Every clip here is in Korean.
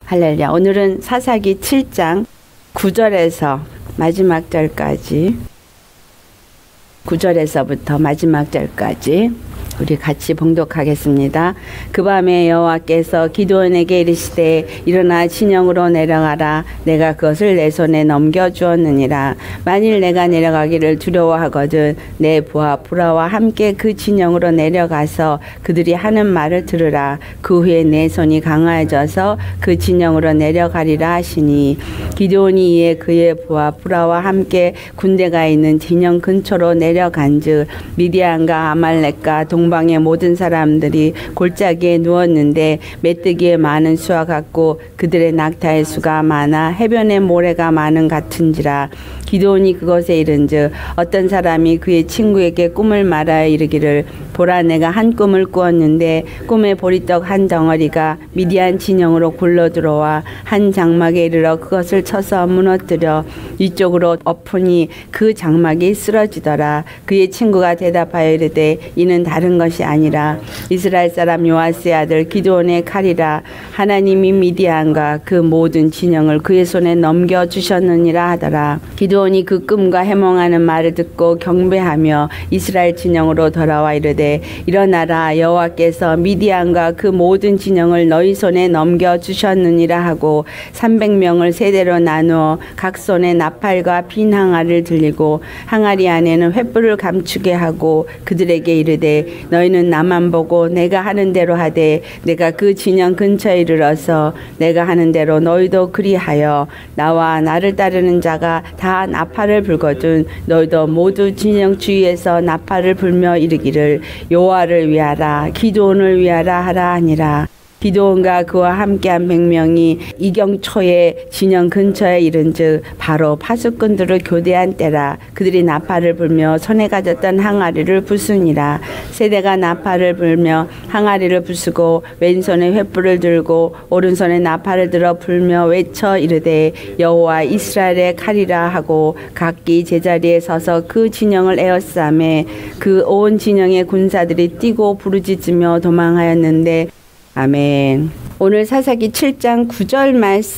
할렐루야. 오늘은 사사기 7장 9절에서 마지막 절까지, 9절에서부터 마지막 절까지 우리 같이 봉독하겠습니다. 그 밤에 여호와께서 기드온에게 이르시되 일어나 진영으로 내려가라. 내가 그것을 내 손에 넘겨주었느니라. 만일 내가 내려가기를 두려워하거든 내 부하 브라와 함께 그 진영으로 내려가서 그들이 하는 말을 들으라. 그 후에 내 손이 강화해져서 그 진영으로 내려가리라 하시니, 기드온이 이에 그의 부하 브라와 함께 군대가 있는 진영 근처로 내려간즉 미디안과 아말렉과 동방의 모든 사람들이 골짜기에 누웠는데 메뚜기의 많은 수와 같고 그들의 낙타의 수가 많아 해변의 모래가 많은 같은지라. 기드온이 그것에 이른즉 어떤 사람이 그의 친구에게 꿈을 말하여 이르기를, 보라, 내가 한 꿈을 꾸었는데 꿈에 보리떡 한 덩어리가 미디안 진영으로 굴러 들어와 한 장막에 이르러 그것을 쳐서 무너뜨려 위쪽으로 엎으니 그 장막이 쓰러지더라. 그의 친구가 대답하여 이르되 이는 다른 것이 아니라 이스라엘 사람 요아스의 아들 기드온의 칼이라. 하나님이 미디안과 그 모든 진영을 그의 손에 넘겨주셨느니라 하더라. 기드온이 그 꿈과 해몽하는 말을 듣고 경배하며 이스라엘 진영으로 돌아와 이르되 일어나라, 여호와께서 미디안과 그 모든 진영을 너희 손에 넘겨주셨느니라 하고 300명을 세대로 나누어 각 손에 나팔과 빈 항아리를 들리고 항아리 안에는 횃불을 감추게 하고 그들에게 이르되 너희는 나만 보고 내가 하는 대로 하되 내가 그 진영 근처에 이르러서 내가 하는 대로 너희도 그리하여 나와 나를 따르는 자가 다 나팔을 불거든 너희도 모두 진영 주위에서 나팔을 불며 이르기를 여호와를 위하라, 기드온을 위하라 하라 하니라. 기드온과 그와 함께한 100명이 이경초에 진영 근처에 이른즉 바로 파수꾼들을 교대한 때라. 그들이 나팔을 불며 손에 가졌던 항아리를 부수니라. 세대가 나팔을 불며 항아리를 부수고 왼손에 횃불을 들고 오른손에 나팔을 들어 불며 외쳐 이르되 여호와 이스라엘의 칼이라 하고 각기 제자리에 서서 그 진영을 에워싸매 그 온 진영의 군사들이 뛰고 부르짖으며 도망하였는데. 아멘. 오늘 사사기 7장 9절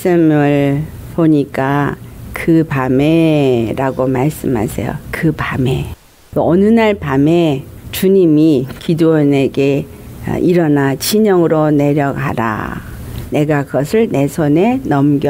말씀을 보니까 그 밤에 라고 말씀하세요. 그 밤에. 어느 날 밤에 주님이 기드온에게 일어나 진영으로 내려가라. 내가 그것을 내 손에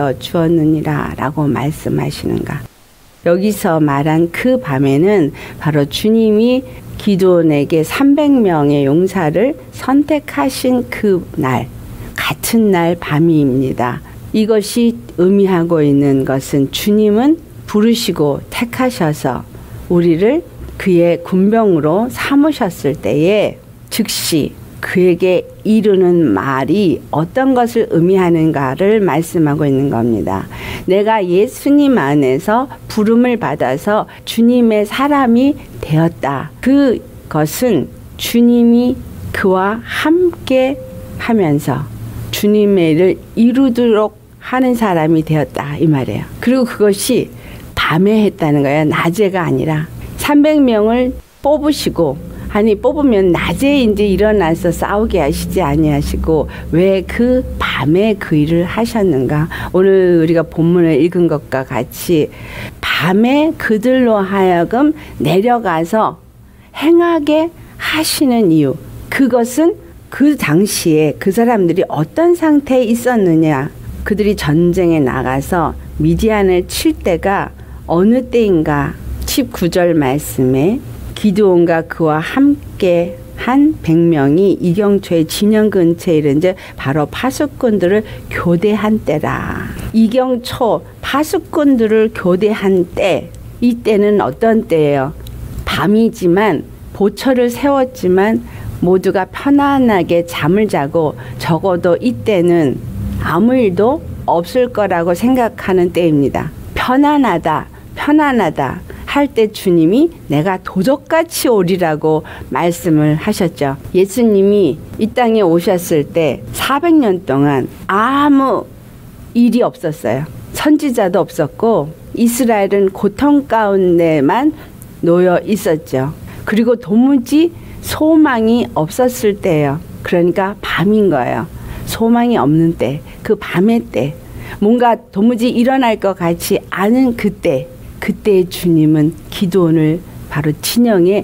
넘겨주었느니라 라고 말씀하시는가. 여기서 말한 그 밤에는 바로 주님이 기드온에게 300명의 용사를 선택하신 그 날, 같은 날 밤입니다. 이것이 의미하고 있는 것은 주님은 부르시고 택하셔서 우리를 그의 군병으로 삼으셨을 때에 즉시 그에게 이르는 말이 어떤 것을 의미하는가를 말씀하고 있는 겁니다. 내가 예수님 안에서 부름을 받아서 주님의 사람이 되었다. 그것은 주님이 그와 함께 하면서 주님의 일을 이루도록 하는 사람이 되었다 이 말이에요. 그리고 그것이 밤에 했다는 거예요. 낮에가 아니라 300명을 뽑으시고, 아니 뽑으면 낮에 이제 일어나서 싸우게 하시지 아니하시고 왜 그 밤에 그 일을 하셨는가. 오늘 우리가 본문을 읽은 것과 같이 밤에 그들로 하여금 내려가서 행하게 하시는 이유, 그것은 그 당시에 그 사람들이 어떤 상태에 있었느냐. 그들이 전쟁에 나가서 미디안을 칠 때가 어느 때인가. 19절 말씀에 기드온과 그와 함께 한 100명이 이경초의 진영 근처에 이른즉 바로 파수꾼들을 교대한 때라. 이경초 파수꾼들을 교대한 때, 이때는 어떤 때예요? 밤이지만 보초를 세웠지만 모두가 편안하게 잠을 자고 적어도 이때는 아무 일도 없을 거라고 생각하는 때입니다. 편안하다 할 때 주님이 내가 도적같이 오리라고 말씀을 하셨죠. 예수님이 이 땅에 오셨을 때 400년 동안 아무 일이 없었어요. 선지자도 없었고 이스라엘은 고통 가운데만 놓여 있었죠. 그리고 도무지 소망이 없었을 때예요. 그러니까 밤인 거예요. 소망이 없는 때, 그 밤의 때, 뭔가 도무지 일어날 것 같지 않은 그때 주님은 기드온을 바로 진영에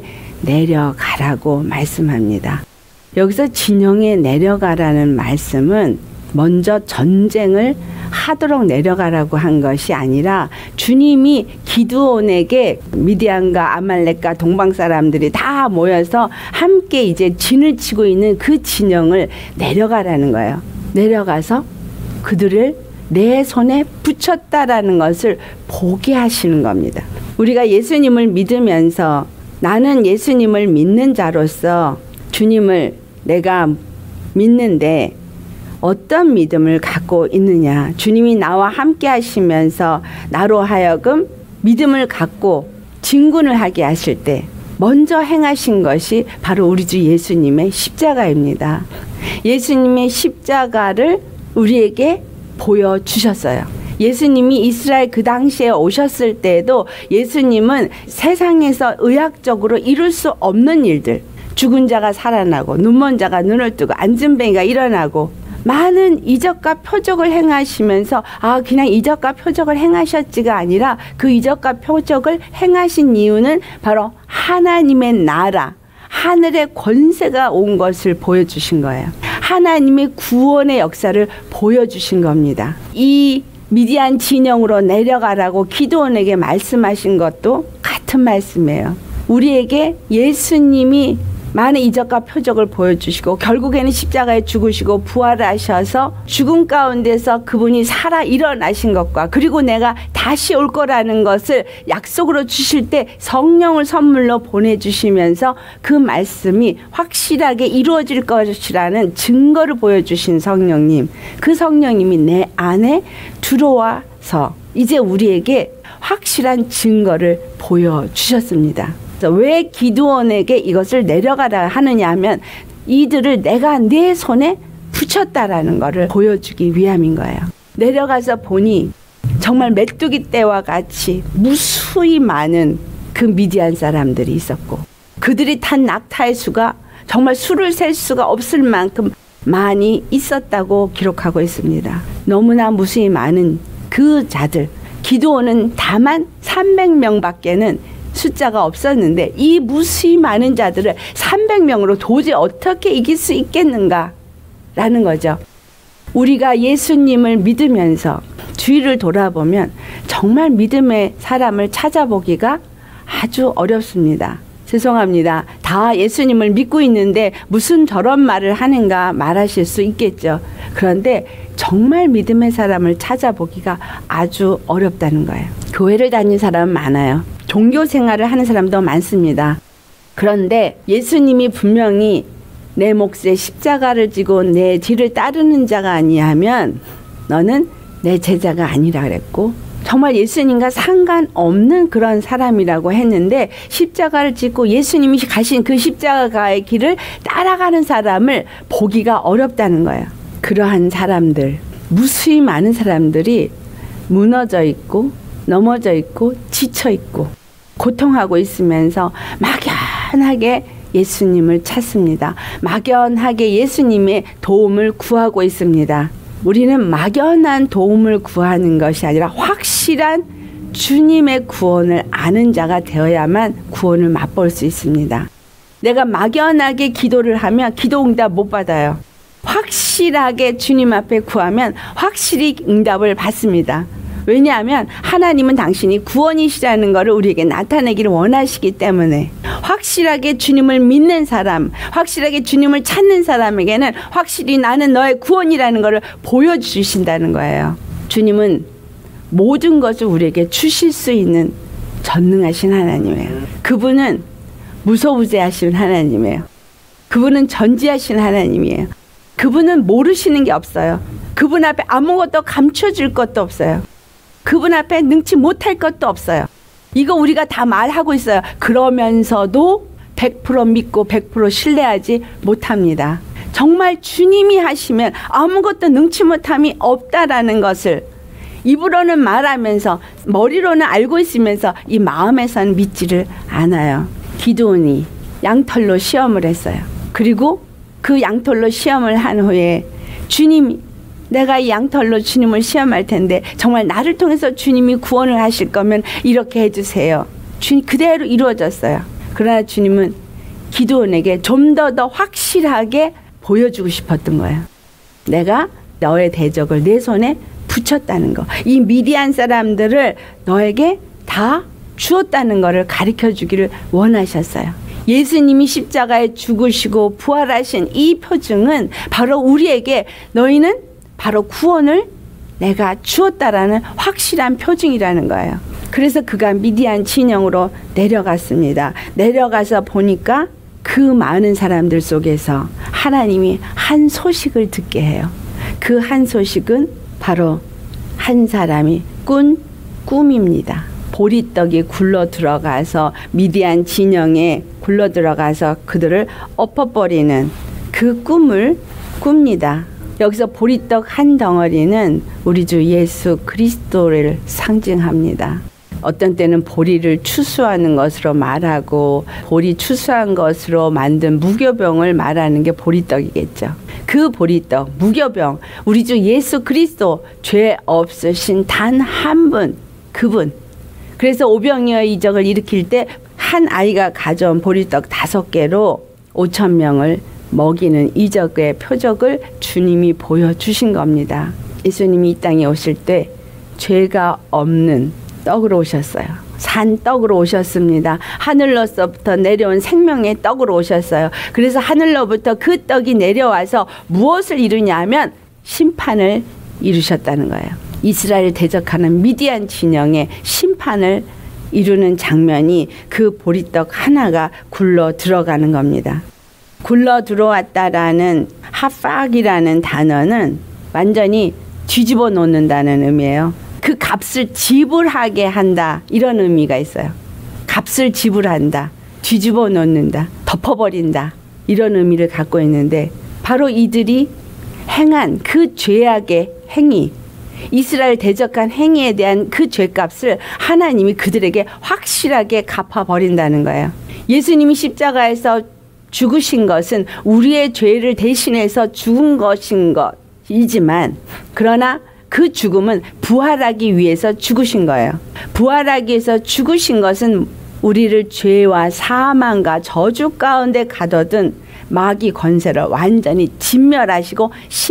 내려가라고 말씀합니다. 여기서 진영에 내려가라는 말씀은 먼저 전쟁을 하도록 내려가라고 한 것이 아니라 주님이 기드온에게 미디안과 아말렉과 동방 사람들이 다 모여서 함께 이제 진을 치고 있는 그 진영을 내려가라는 거예요. 내려가서 그들을 내 손에 붙였다라는 것을 보게 하시는 겁니다. 우리가 예수님을 믿으면서 나는 예수님을 믿는 자로서 주님을 내가 믿는데 어떤 믿음을 갖고 있느냐. 주님이 나와 함께 하시면서 나로 하여금 믿음을 갖고 진군을 하게 하실 때 먼저 행하신 것이 바로 우리 주 예수님의 십자가입니다. 예수님의 십자가를 우리에게 보여주셨어요. 예수님이 이스라엘 그 당시에 오셨을 때에도 예수님은 세상에서 의학적으로 이룰 수 없는 일들, 죽은 자가 살아나고 눈먼 자가 눈을 뜨고 앉은뱅이가 일어나고 많은 이적과 표적을 행하시면서 그냥 이적과 표적을 행하셨지가 아니라 그 이적과 표적을 행하신 이유는 바로 하나님의 나라, 하늘의 권세가 온 것을 보여주신 거예요. 하나님의 구원의 역사를 보여주신 겁니다. 이 미디안 진영으로 내려가라고 기드온에게 말씀하신 것도 같은 말씀이에요. 우리에게 예수님이 많은 이적과 표적을 보여주시고 결국에는 십자가에 죽으시고 부활하셔서 죽음 가운데서 그분이 살아 일어나신 것과 그리고 내가 다시 올 거라는 것을 약속으로 주실 때 성령을 선물로 보내주시면서 그 말씀이 확실하게 이루어질 것이라는 증거를 보여주신 성령님, 그 성령님이 내 안에 들어와서 이제 우리에게 확실한 증거를 보여주셨습니다. 왜 기드온에게 이것을 내려가라 하느냐 하면 이들을 내가 내 손에 붙였다라는 것을 보여주기 위함인 거예요. 내려가서 보니 정말 메뚜기 떼와 같이 무수히 많은 그 미디안 사람들이 있었고 그들이 탄 낙타의 수가 정말 수를 셀 수가 없을 만큼 많이 있었다고 기록하고 있습니다. 너무나 무수히 많은 그 자들, 기드온은 다만 300명밖에는 숫자가 없었는데 이 무수히 많은 자들을 300명으로 도저히 어떻게 이길 수 있겠는가 라는 거죠. 우리가 예수님을 믿으면서 주위를 돌아보면 정말 믿음의 사람을 찾아보기가 아주 어렵습니다. 죄송합니다. 다 예수님을 믿고 있는데 무슨 저런 말을 하는가 말하실 수 있겠죠. 그런데 정말 믿음의 사람을 찾아보기가 아주 어렵다는 거예요. 교회를 다니는 사람은 많아요. 종교 생활을 하는 사람도 많습니다. 그런데 예수님이 분명히 내 몫에 십자가를 지고 내 뒤를 따르는 자가 아니하면 너는 내 제자가 아니라 그랬고 정말 예수님과 상관없는 그런 사람이라고 했는데 십자가를 짓고 예수님이 가신 그 십자가의 길을 따라가는 사람을 보기가 어렵다는 거예요. 그러한 사람들, 무수히 많은 사람들이 무너져 있고 넘어져 있고 지쳐 있고 고통하고 있으면서 막연하게 예수님을 찾습니다. 막연하게 예수님의 도움을 구하고 있습니다. 우리는 막연한 도움을 구하는 것이 아니라 확실한 주님의 구원을 아는 자가 되어야만 구원을 맛볼 수 있습니다. 내가 막연하게 기도를 하면 기도 응답 못 받아요. 확실하게 주님 앞에 구하면 확실히 응답을 받습니다. 왜냐하면 하나님은 당신이 구원이시라는 것을 우리에게 나타내기를 원하시기 때문에 확실하게 주님을 믿는 사람, 확실하게 주님을 찾는 사람에게는 확실히 나는 너의 구원이라는 것을 보여주신다는 거예요. 주님은 모든 것을 우리에게 주실 수 있는 전능하신 하나님이에요. 그분은 무소부재하신 하나님이에요. 그분은 전지하신 하나님이에요. 그분은 모르시는 게 없어요. 그분 앞에 아무것도 감춰질 것도 없어요. 그분 앞에 능치 못할 것도 없어요. 이거 우리가 다 말하고 있어요. 그러면서도 100% 믿고 100% 신뢰하지 못합니다. 정말 주님이 하시면 아무것도 능치 못함이 없다라는 것을 입으로는 말하면서 머리로는 알고 있으면서 이 마음에서는 믿지를 않아요. 기드온이 양털로 시험을 했어요. 그리고 그 양털로 시험을 한 후에 주님, 내가 이 양털로 주님을 시험할 텐데 정말 나를 통해서 주님이 구원을 하실 거면 이렇게 해주세요. 주님 그대로 이루어졌어요. 그러나 주님은 기드온에게 좀 더 확실하게 보여주고 싶었던 거예요. 내가 너의 대적을 내 손에 붙였다는 거. 이 미디안 사람들을 너에게 다 주었다는 것을 가르쳐 주기를 원하셨어요. 예수님이 십자가에 죽으시고 부활하신 이 표징은 바로 우리에게 너희는 바로 구원을 내가 주었다라는 확실한 표징이라는 거예요. 그래서 그가 미디안 진영으로 내려갔습니다. 내려가서 보니까 그 많은 사람들 속에서 하나님이 한 소식을 듣게 해요. 그 한 소식은 바로 한 사람이 꾼 꿈입니다. 보리떡이 굴러 들어가서 미디안 진영에 굴러 들어가서 그들을 엎어버리는 그 꿈을 꿉니다. 여기서 보리떡 한 덩어리는 우리 주 예수 그리스도를 상징합니다. 어떤 때는 보리를 추수하는 것으로 말하고 보리 추수한 것으로 만든 무교병을 말하는 게 보리떡이겠죠. 그 보리떡, 무교병, 우리 주 예수 그리스도, 죄 없으신 단 한 분, 그분. 그래서 오병이어의 이적을 일으킬 때 한 아이가 가져온 보리떡 5개로 5,000명을 먹이는 이적의 표적을 주님이 보여주신 겁니다. 예수님이 이 땅에 오실 때 죄가 없는 떡으로 오셨어요. 산 떡으로 오셨습니다. 하늘로부터 내려온 생명의 떡으로 오셨어요. 그래서 하늘로부터 그 떡이 내려와서 무엇을 이루냐면 심판을 이루셨다는 거예요. 이스라엘을 대적하는 미디안 진영의 심판을 이루는 장면이 그 보리떡 하나가 굴러 들어가는 겁니다. 굴러 들어왔다라는 하팍이라는 단어는 완전히 뒤집어 놓는다는 의미예요. 그 값을 지불하게 한다, 이런 의미가 있어요. 값을 지불한다, 뒤집어 놓는다, 덮어버린다, 이런 의미를 갖고 있는데 바로 이들이 행한 그 죄악의 행위, 이스라엘 대적한 행위에 대한 그 죄값을 하나님이 그들에게 확실하게 갚아버린다는 거예요. 예수님이 십자가에서 죽으신 것은 우리의 죄를 대신해서 죽은 것인 것이지만, 그러나 그 죽음은 부활하기 위해서 죽으신 거예요. 부활하기 위해서 죽으신 것은 우리를 죄와 사망과 저주 가운데 가둬둔 마귀 권세를 완전히 진멸하시고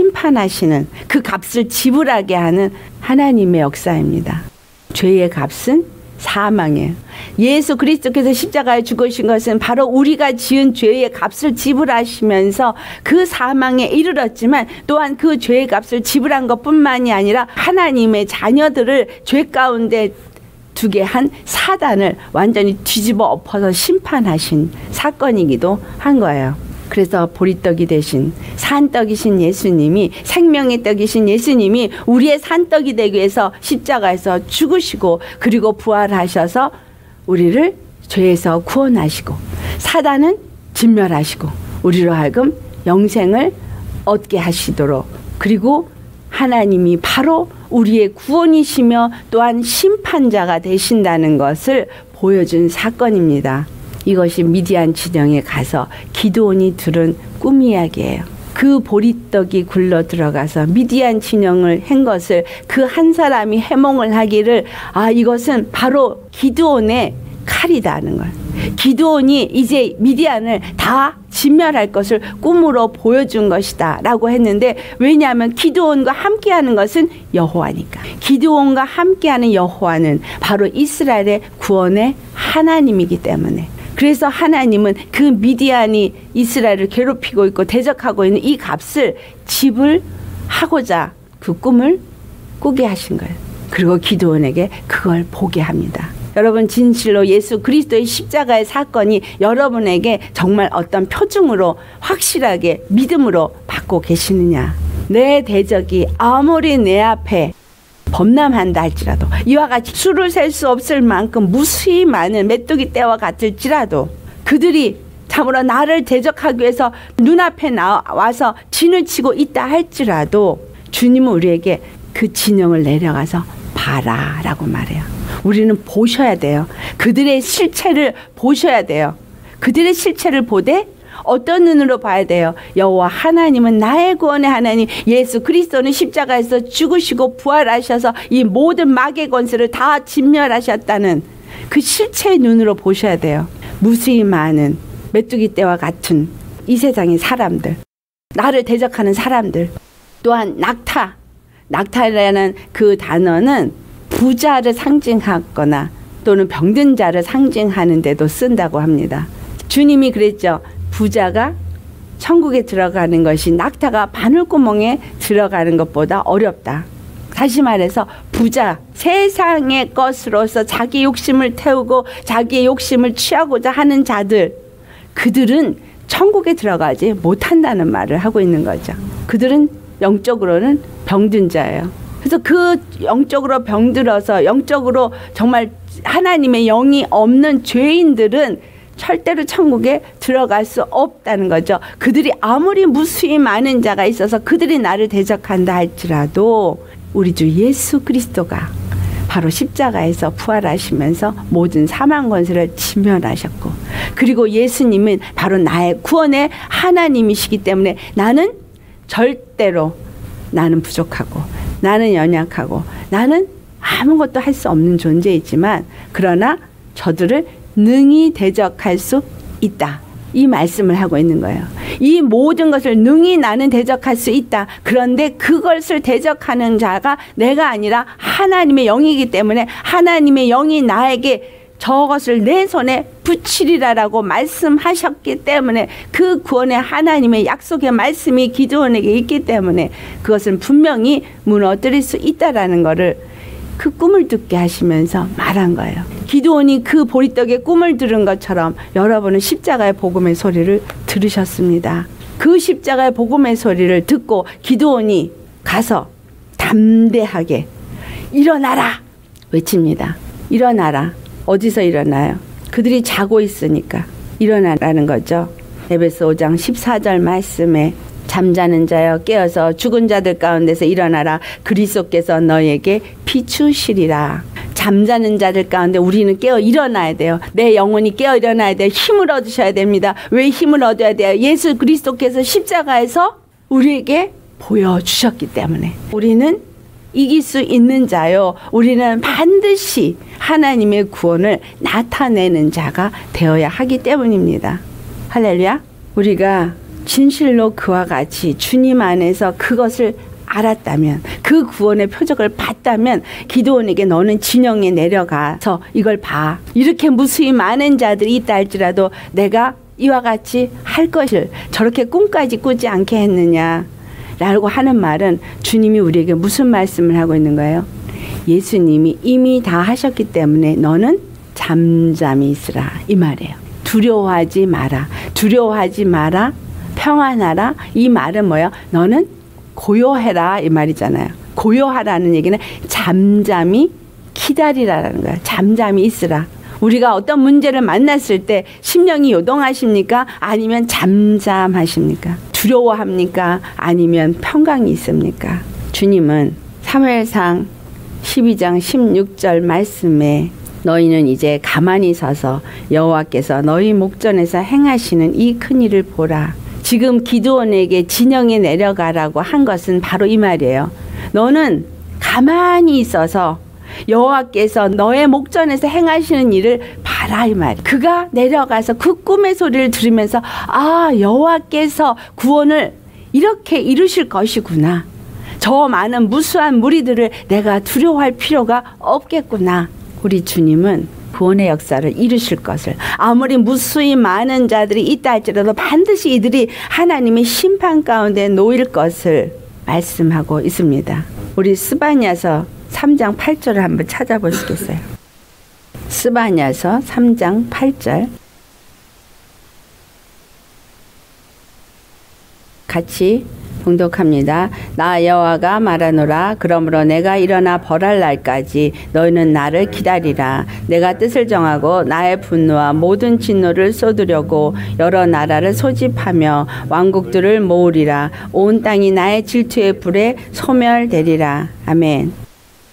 심판하시는, 그 값을 지불하게 하는 하나님의 역사입니다. 죄의 값은 사망이에요. 예수 그리스도께서 십자가에 죽으신 것은 바로 우리가 지은 죄의 값을 지불하시면서 그 사망에 이르렀지만, 또한 그 죄의 값을 지불한 것뿐만이 아니라 하나님의 자녀들을 죄 가운데 두게 한 사단을 완전히 뒤집어 엎어서 심판하신 사건이기도 한 거예요. 그래서 보리떡이 되신 산떡이신 예수님이, 생명의 떡이신 예수님이 우리의 산떡이 되기 위해서 십자가에서 죽으시고 그리고 부활하셔서 우리를 죄에서 구원하시고 사단은 진멸하시고 우리로 하여금 영생을 얻게 하시도록, 그리고 하나님이 바로 우리의 구원이시며 또한 심판자가 되신다는 것을 보여준 사건입니다. 이것이 미디안 진영에 가서 기드온이 들은 꿈 이야기예요. 그 보리떡이 굴러 들어가서 미디안 진영을 한 것을 그 한 사람이 해몽을 하기를, 아, 이것은 바로 기드온의 칼이다는 걸, 기드온이 이제 미디안을 다 진멸할 것을 꿈으로 보여준 것이다 라고 했는데, 왜냐하면 기드온과 함께하는 것은 여호와니까. 기드온과 함께하는 여호와는 바로 이스라엘의 구원의 하나님이기 때문에, 그래서 하나님은 그 미디안이 이스라엘을 괴롭히고 있고 대적하고 있는 이 값을 지불하고자 그 꿈을 꾸게 하신 거예요. 그리고 기드온에게 그걸 보게 합니다. 여러분, 진실로 예수 그리스도의 십자가의 사건이 여러분에게 정말 어떤 표징으로 확실하게 믿음으로 받고 계시느냐? 내 대적이 아무리 내 앞에 범람한다 할지라도, 이와 같이 수를 셀 수 없을 만큼 무수히 많은 메뚜기 떼와 같을지라도, 그들이 참으로 나를 대적하기 위해서 눈앞에 나와서 진을 치고 있다 할지라도, 주님은 우리에게 그 진영을 내려가서 봐라 라고 말해요. 우리는 보셔야 돼요. 그들의 실체를 보셔야 돼요. 그들의 실체를 보되 어떤 눈으로 봐야 돼요? 여호와 하나님은 나의 구원의 하나님, 예수 그리스도는 십자가에서 죽으시고 부활하셔서 이 모든 마귀의 권세를 다 진멸하셨다는 그 실체의 눈으로 보셔야 돼요. 무수히 많은 메뚜기 떼와 같은 이 세상의 사람들, 나를 대적하는 사람들, 또한 낙타라는 그 단어는 부자를 상징하거나 또는 병든 자를 상징하는 데도 쓴다고 합니다. 주님이 그랬죠. 부자가 천국에 들어가는 것이 낙타가 바늘구멍에 들어가는 것보다 어렵다. 다시 말해서 부자, 세상의 것으로서 자기 욕심을 태우고 자기의 욕심을 취하고자 하는 자들, 그들은 천국에 들어가지 못한다는 말을 하고 있는 거죠. 그들은 영적으로는 병든 자예요. 그래서 그 영적으로 병들어서 영적으로 정말 하나님의 영이 없는 죄인들은 절대로 천국에 들어갈 수 없다는 거죠. 그들이 아무리 무수히 많은 자가 있어서 그들이 나를 대적한다 할지라도 우리 주 예수 그리스도가 바로 십자가에서 부활하시면서 모든 사망 권세를 진멸하셨고, 그리고 예수님은 바로 나의 구원의 하나님이시기 때문에 나는 절대로 나는 부족하고 나는 연약하고 나는 아무것도 할 수 없는 존재이지만 그러나 저들을 능히 대적할 수 있다. 이 말씀을 하고 있는 거예요. 이 모든 것을 능히 나는 대적할 수 있다. 그런데 그것을 대적하는 자가 내가 아니라 하나님의 영이기 때문에 하나님의 영이 나에게 저것을 내 손에 붙이리라라고 말씀하셨기 때문에 그 구원의 하나님의 약속의 말씀이 기드온에게 있기 때문에 그것은 분명히 무너뜨릴 수 있다라는 것을 그 꿈을 듣게 하시면서 말한 거예요. 기드온이 그 보리떡의 꿈을 들은 것처럼 여러분은 십자가의 복음의 소리를 들으셨습니다. 그 십자가의 복음의 소리를 듣고 기드온이 가서 담대하게 일어나라 외칩니다. 일어나라. 어디서 일어나요? 그들이 자고 있으니까 일어나라는 거죠. 에베소 5장 14절 말씀에 잠자는 자여 깨어서 죽은 자들 가운데서 일어나라. 그리스도께서 너에게 비추시리라. 잠자는 자들 가운데 우리는 깨어 일어나야 돼요. 내 영혼이 깨어 일어나야 돼요. 힘을 얻으셔야 됩니다. 왜 힘을 얻어야 돼요? 예수 그리스도께서 십자가에서 우리에게 보여주셨기 때문에 우리는 이길 수 있는 자요. 우리는 반드시 하나님의 구원을 나타내는 자가 되어야 하기 때문입니다. 할렐루야. 우리가 진실로 그와 같이 주님 안에서 그것을 알았다면, 그 구원의 표적을 봤다면 기드온에게 너는 진영에 내려가서 이걸 봐. 이렇게 무수히 많은 자들이 있다 할지라도 내가 이와 같이 할 것을 저렇게 꿈까지 꾸지 않게 했느냐 라고 하는 말은 주님이 우리에게 무슨 말씀을 하고 있는 거예요? 예수님이 이미 다 하셨기 때문에 너는 잠잠히 있으라 이 말이에요. 두려워하지 마라. 두려워하지 마라. 평안하라. 이 말은 뭐예요? 너는 고요해라 이 말이잖아요. 고요하라는 얘기는 잠잠히 기다리라라는 거예요. 잠잠히 있으라. 우리가 어떤 문제를 만났을 때 심령이 요동하십니까? 아니면 잠잠하십니까? 두려워합니까? 아니면 평강이 있습니까? 주님은 사무엘상 12장 16절 말씀에 너희는 이제 가만히 서서 여호와께서 너희 목전에서 행하시는 이 큰일을 보라. 지금 기드온에게 진영에 내려가라고 한 것은 바로 이 말이에요. 너는 가만히 있어서 여호와께서 너의 목전에서 행하시는 일을 봐라 이 말. 그가 내려가서 그 꿈의 소리를 들으면서 아, 여호와께서 구원을 이렇게 이루실 것이구나. 저 많은 무수한 무리들을 내가 두려워할 필요가 없겠구나. 우리 주님은 구원의 역사를 이루실 것을, 아무리 무수히 많은 자들이 있다 할지라도 반드시 이들이 하나님의 심판 가운데 놓일 것을 말씀하고 있습니다. 우리 스바냐서 3장 8절을 한번 찾아보시겠어요? 스바냐서 3장 8절 같이 봉독합니다. 나 여호와가 말하노라. 그러므로 내가 일어나 벌할 날까지 너희는 나를 기다리라. 내가 뜻을 정하고 나의 분노와 모든 진노를 쏟으려고 여러 나라를 소집하며 왕국들을 모으리라. 온 땅이 나의 질투의 불에 소멸되리라. 아멘.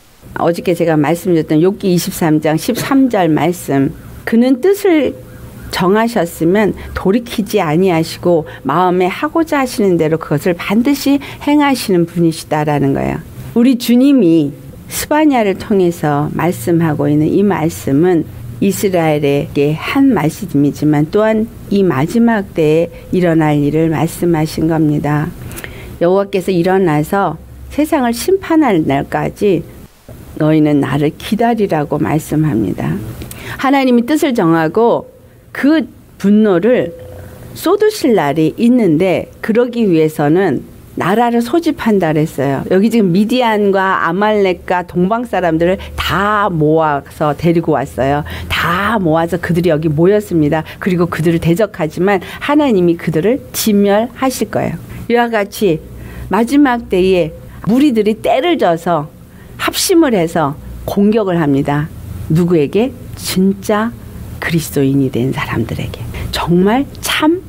어저께 제가 말씀드렸던 욥기 23장 13절 말씀. 그는 뜻을 정하셨으면 돌이키지 아니하시고 마음에 하고자 하시는 대로 그것을 반드시 행하시는 분이시다라는 거예요. 우리 주님이 스바냐를 통해서 말씀하고 있는 이 말씀은 이스라엘에게 한 말씀이지만 또한 이 마지막 때에 일어날 일을 말씀하신 겁니다. 여호와께서 일어나서 세상을 심판할 날까지 너희는 나를 기다리라고 말씀합니다. 하나님이 뜻을 정하고 그 분노를 쏟으실 날이 있는데 그러기 위해서는 나라를 소집한다 그랬어요. 여기 지금 미디안과 아말렉과 동방 사람들을 다 모아서 데리고 왔어요. 다 모아서 그들이 여기 모였습니다. 그리고 그들을 대적하지만 하나님이 그들을 진멸하실 거예요. 이와 같이 마지막 때에 무리들이 때를 져서 합심을 해서 공격을 합니다. 누구에게? 진짜 그리스도인이 된 사람들에게. 정말 참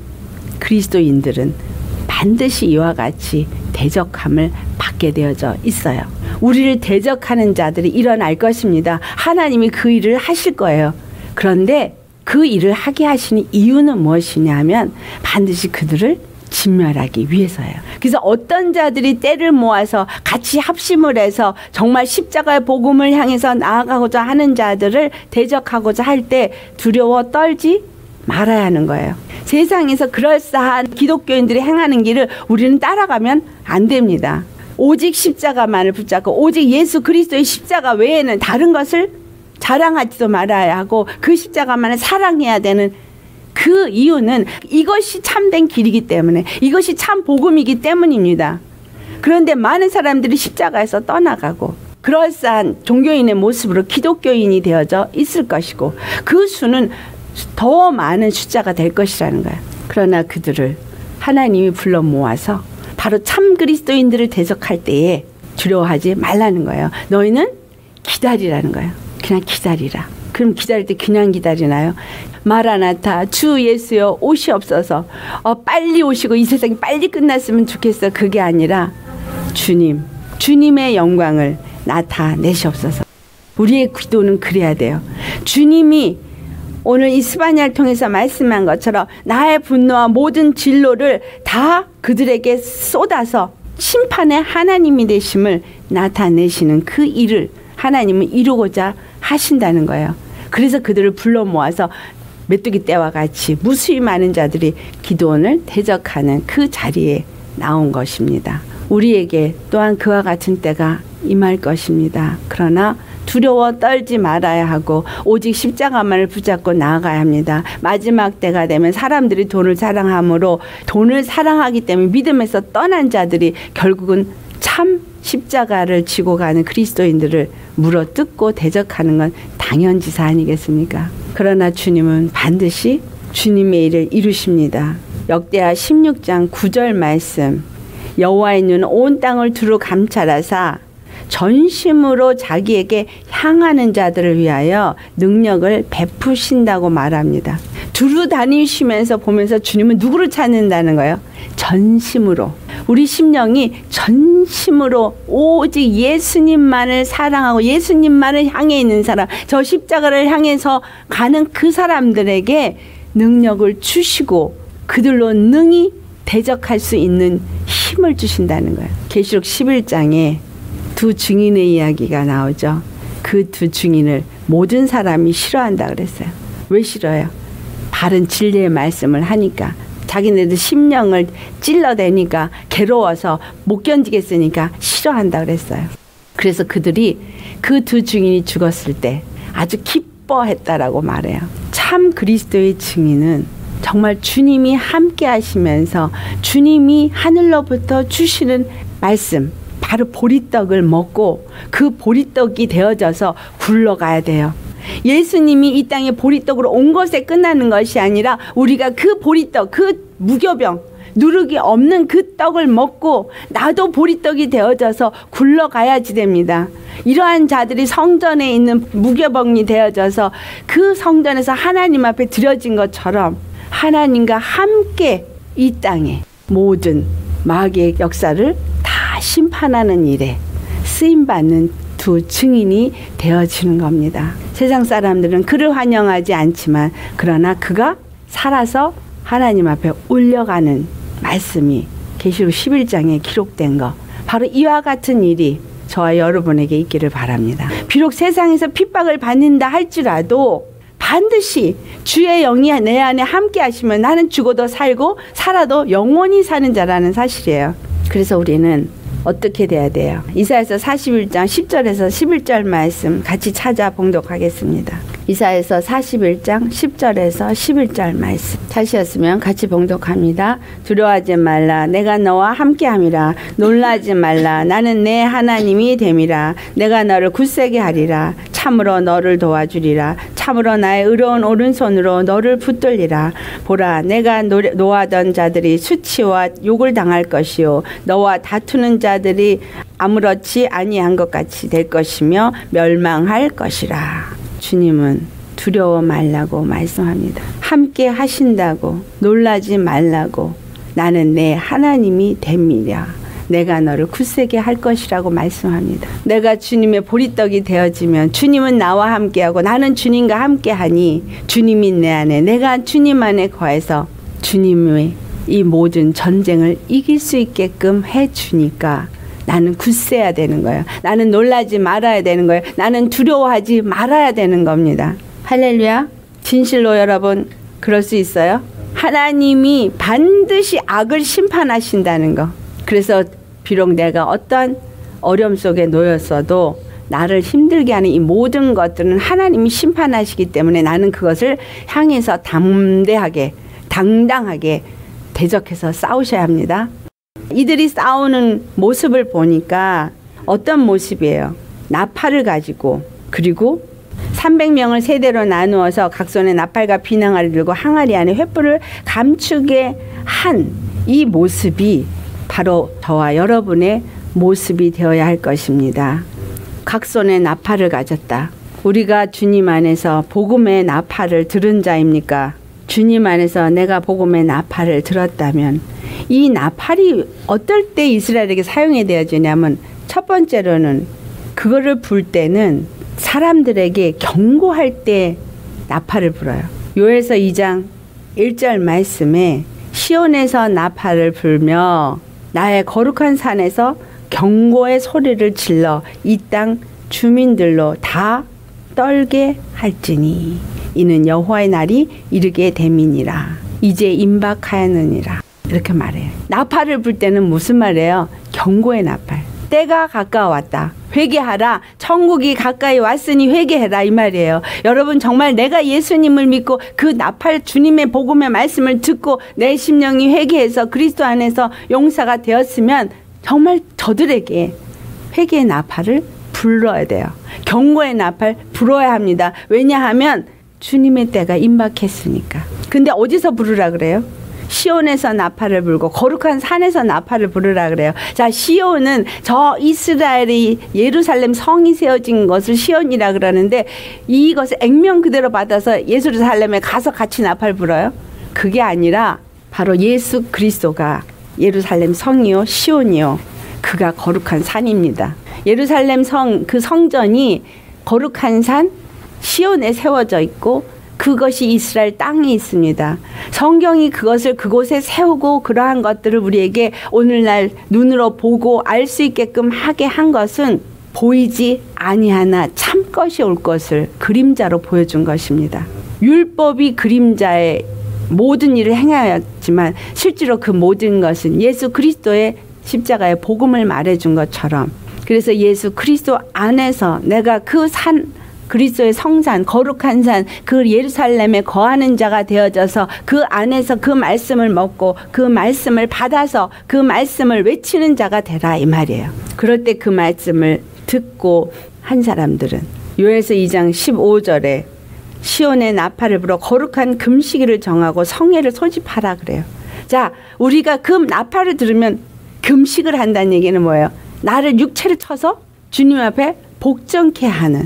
그리스도인들은 반드시 이와 같이 대적함을 받게 되어져 있어요. 우리를 대적하는 자들이 일어날 것입니다. 하나님이 그 일을 하실 거예요. 그런데 그 일을 하게 하시는 이유는 무엇이냐 하면 반드시 그들을 진멸하기 위해서예요. 그래서 어떤 자들이 때를 모아서 같이 합심을 해서 정말 십자가의 복음을 향해서 나아가고자 하는 자들을 대적하고자 할 때 두려워 떨지 말아야 하는 거예요. 세상에서 그럴싸한 기독교인들이 행하는 길을 우리는 따라가면 안 됩니다. 오직 십자가만을 붙잡고 오직 예수 그리스도의 십자가 외에는 다른 것을 자랑하지도 말아야 하고 그 십자가만을 사랑해야 되는 그 이유는 이것이 참된 길이기 때문에 이것이 참 복음이기 때문입니다. 그런데 많은 사람들이 십자가에서 떠나가고 그럴싸한 종교인의 모습으로 기독교인이 되어져 있을 것이고 그 수는 더 많은 숫자가 될 것이라는 거야. 그러나 그들을 하나님이 불러 모아서 바로 참 그리스도인들을 대적할 때에 두려워하지 말라는 거예요. 너희는 기다리라는 거예요. 그냥 기다리라. 그럼 기다릴 때 그냥 기다리나요? 마라나타 주 예수여 오시옵소서. 빨리 오시고 이 세상이 빨리 끝났으면 좋겠어. 그게 아니라 주님의 영광을 나타내시옵소서. 우리의 기도는 그래야 돼요. 주님이 오늘 이 스바냐를 통해서 말씀한 것처럼 나의 분노와 모든 진로를 다 그들에게 쏟아서 심판의 하나님이 되심을 나타내시는 그 일을 하나님은 이루고자 하신다는 거예요. 그래서 그들을 불러 모아서 메뚜기 떼와 같이 무수히 많은 자들이 기드온을 대적하는 그 자리에 나온 것입니다. 우리에게 또한 그와 같은 때가 임할 것입니다. 그러나 두려워 떨지 말아야 하고 오직 십자가만을 붙잡고 나아가야 합니다. 마지막 때가 되면 사람들이 돈을 사랑함으로 돈을 사랑하기 때문에 믿음에서 떠난 자들이 결국은 참 십자가를 지고 가는 그리스도인들을 물어뜯고 대적하는 건 당연지사 아니겠습니까? 그러나 주님은 반드시 주님의 일을 이루십니다. 역대하 16장 9절 말씀 여호와의 눈은 온 땅을 두루 감찰하사 전심으로 자기에게 향하는 자들을 위하여 능력을 베푸신다고 말합니다. 두루 다니시면서 보면서 주님은 누구를 찾는다는 거예요? 전심으로. 우리 심령이 전심으로 오직 예수님만을 사랑하고 예수님만을 향해 있는 사람, 저 십자가를 향해서 가는 그 사람들에게 능력을 주시고 그들로 능히 대적할 수 있는 힘을 주신다는 거예요. 계시록 11장에 두 증인의 이야기가 나오죠. 그 두 증인을 모든 사람이 싫어한다 그랬어요. 왜 싫어요? 바른 진리의 말씀을 하니까. 자기네들 심령을 찔러대니까 괴로워서 못 견디겠으니까 싫어한다 그랬어요. 그래서 그들이 그 두 증인이 죽었을 때 아주 기뻐했다라고 말해요. 참 그리스도의 증인은 정말 주님이 함께 하시면서 주님이 하늘로부터 주시는 말씀, 바로 보리떡을 먹고 그 보리떡이 되어져서 굴러가야 돼요. 예수님이 이 땅에 보리떡으로 온 것에 끝나는 것이 아니라 우리가 그 보리떡, 그 무교병, 누룩이 없는 그 떡을 먹고 나도 보리떡이 되어져서 굴러가야지 됩니다. 이러한 자들이 성전에 있는 무교병이 되어져서 그 성전에서 하나님 앞에 드려진 것처럼 하나님과 함께 이 땅에 모든 마귀의 역사를 다 심판하는 일에 쓰임받는 두 증인이 되어지는 겁니다. 세상 사람들은 그를 환영하지 않지만 그러나 그가 살아서 하나님 앞에 올려가는 말씀이 계시록 11장에 기록된 거, 바로 이와 같은 일이 저와 여러분에게 있기를 바랍니다. 비록 세상에서 핍박을 받는다 할지라도 반드시 주의 영이 내 안에 함께 하시면 나는 죽어도 살고 살아도 영원히 사는 자라는 사실이에요. 그래서 우리는 어떻게 돼야 돼요? 이사야서 41장 10절에서 11절 말씀 같이 찾아 봉독하겠습니다. 이사야서 41장 10절에서 11절 말씀 다시였으면 같이 봉독합니다. 두려워하지 말라, 내가 너와 함께함이라. 놀라지 말라, 나는 내 하나님이 됨이라. 내가 너를 굳세게 하리라. 참으로 너를 도와주리라. 참으로 나의 의로운 오른손으로 너를 붙들리라. 보라, 내가 노하던 자들이 수치와 욕을 당할 것이요 너와 다투는 자들이 아무렇지 아니한 것 같이 될 것이며 멸망할 것이라. 주님은 두려워 말라고 말씀합니다. 함께 하신다고, 놀라지 말라고, 나는 내 하나님이 됨이라. 내가 너를 굳세게 할 것이라고 말씀합니다. 내가 주님의 보리떡이 되어지면 주님은 나와 함께하고 나는 주님과 함께하니 주님이 내 안에, 내가 주님 안에 거해서 주님의 이 모든 전쟁을 이길 수 있게끔 해주니까 나는 굳세야 되는 거예요. 나는 놀라지 말아야 되는 거예요. 나는 두려워하지 말아야 되는 겁니다. 할렐루야. 진실로 여러분 그럴 수 있어요? 하나님이 반드시 악을 심판하신다는 거. 그래서 비록 내가 어떤 어려움 속에 놓였어도 나를 힘들게 하는 이 모든 것들은 하나님이 심판하시기 때문에 나는 그것을 향해서 담대하게, 당당하게 대적해서 싸우셔야 합니다. 이들이 싸우는 모습을 보니까 어떤 모습이에요? 나팔을 가지고, 그리고 300명을 세대로 나누어서 각 손에 나팔과 비낭아를 들고 항아리 안에 횃불을 감추게 한 이 모습이 바로 저와 여러분의 모습이 되어야 할 것입니다. 각 손에 나팔을 가졌다. 우리가 주님 안에서 복음의 나팔을 들은 자입니까? 주님 안에서 내가 복음의 나팔을 들었다면 이 나팔이 어떨 때 이스라엘에게 사용이 되어지냐면, 첫 번째로는 그거를 불 때는 사람들에게 경고할 때 나팔을 불어요. 요엘서 2장 1절 말씀에 시온에서 나팔을 불며 나의 거룩한 산에서 경고의 소리를 질러 이 땅 주민들로 다 떨게 할지니 이는 여호와의 날이 이르게 됨이니라. 이제 임박하였느니라. 이렇게 말해요. 나팔을 불 때는 무슨 말이에요? 경고의 나팔. 때가 가까웠다. 회개하라. 천국이 가까이 왔으니 회개해라. 이 말이에요. 여러분 정말 내가 예수님을 믿고 그 나팔 주님의 복음의 말씀을 듣고 내 심령이 회개해서 그리스도 안에서 용사가 되었으면 정말 저들에게 회개의 나팔을 불러야 돼요. 경고의 나팔 불어야 합니다. 왜냐하면 주님의 때가 임박했으니까. 근데 어디서 부르라 그래요? 시온에서 나팔을 불고 거룩한 산에서 나팔을 부르라 그래요. 자, 시온은 저 이스라엘이 예루살렘 성이 세워진 것을 시온이라 그러는데, 이것을 액면 그대로 받아서 예루살렘에 가서 같이 나팔 불어요? 그게 아니라 바로 예수 그리스도가 예루살렘 성이요 시온이요, 그가 거룩한 산입니다. 예루살렘 성, 그 성전이 거룩한 산 시온에 세워져 있고 그것이 이스라엘 땅에 있습니다. 성경이 그것을 그곳에 세우고 그러한 것들을 우리에게 오늘날 눈으로 보고 알 수 있게끔 하게 한 것은 보이지 아니하나 참 것이 올 것을 그림자로 보여준 것입니다. 율법이 그림자의 모든 일을 행하였지만 실제로 그 모든 것은 예수 그리스도의 십자가의 복음을 말해준 것처럼, 그래서 예수 그리스도 안에서 내가 그 산, 그리스도의 성산, 거룩한 산, 그 예루살렘에 거하는 자가 되어져서 그 안에서 그 말씀을 먹고 그 말씀을 받아서 그 말씀을 외치는 자가 되라, 이 말이에요. 그럴 때 그 말씀을 듣고 한 사람들은 요엘서 2장 15절에 시온의 나팔을 불어 거룩한 금식일을 정하고 성회를 소집하라 그래요. 자, 우리가 그 나팔을 들으면 금식을 한다는 얘기는 뭐예요? 나를 육체를 쳐서 주님 앞에 복종케 하는,